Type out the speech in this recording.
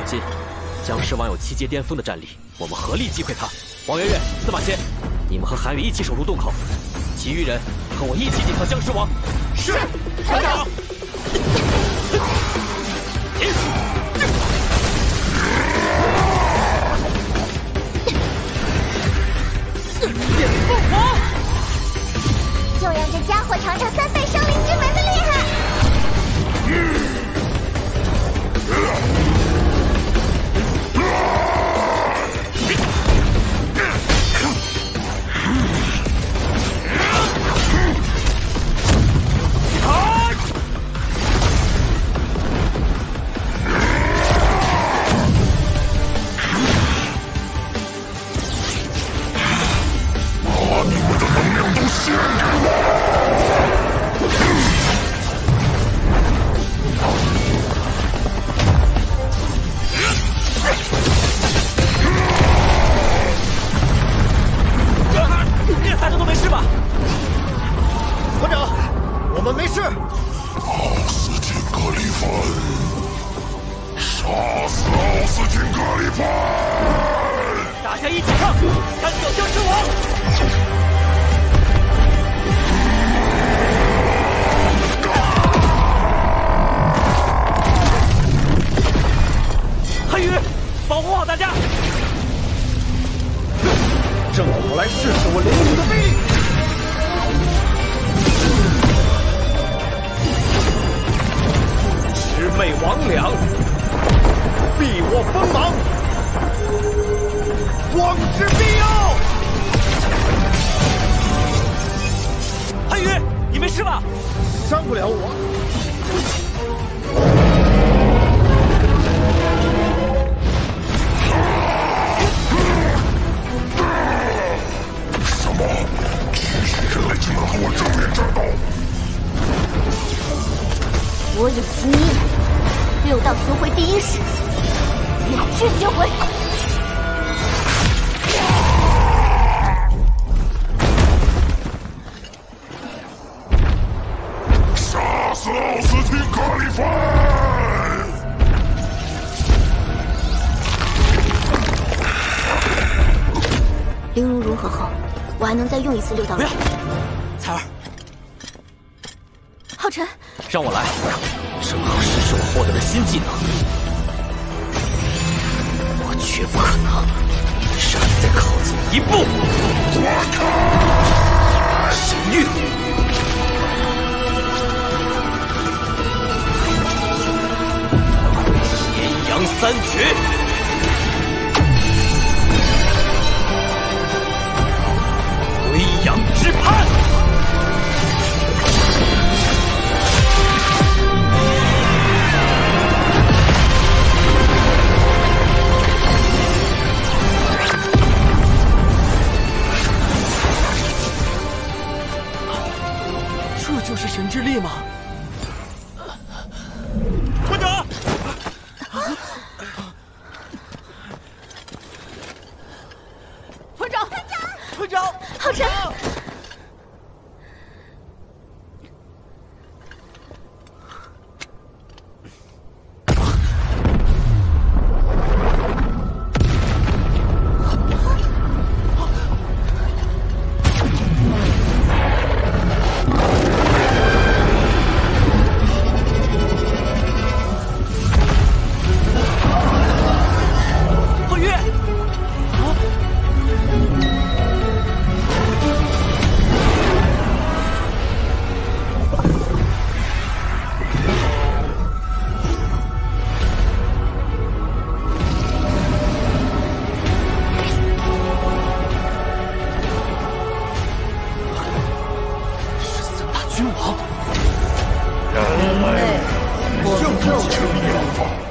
今，僵尸王有7阶巅峰的战力，我们合力击溃他。王媛媛、司马迁，你们和韩宇一起守住洞口，其余人和我一起抵抗僵尸王。是，团长。剑凤凰， 就让这家伙尝尝3倍生灵之门的厉害！ 大家都没事吧？ 团长，我们没事。 奥斯汀·格里芬，杀死奥斯汀·格里芬！ 大家一起上，干掉僵尸王！韩宇，保护好大家！ 正好我来试试我灵武的威力。魑魅魍魉，避我锋芒，光之必要。 韩宇，你没事吧？ 伤不了我。 什么？巨型人类竟能和我正面战斗？ 我有经验，6道巡回第1式，鸟之巡回。 杀死奥斯汀·格里芬！ 玲珑融合后，我还能再用一次6道。 不要，彩儿， 浩辰， 让我来，正好试试我获得的新技能。我绝不可能让你再靠近一步。神域，阴阳3绝。归阳之盼，这就是神之力吗？团长， 团长， 团长， 浩辰。 人类，我们就是灭亡。